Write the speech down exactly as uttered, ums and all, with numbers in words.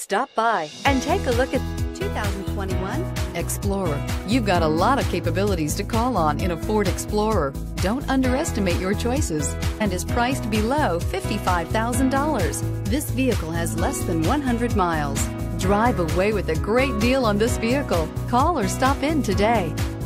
Stop by and take a look at two thousand twenty-one Explorer. You've got a lot of capabilities to call on in a Ford Explorer. Don't underestimate your choices, and is priced below fifty-five thousand dollars. This vehicle has less than one hundred miles. Drive away with a great deal on this vehicle. Call or stop in today.